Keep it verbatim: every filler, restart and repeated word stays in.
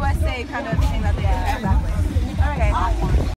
S A kind of thing that they do. Exactly. Okay.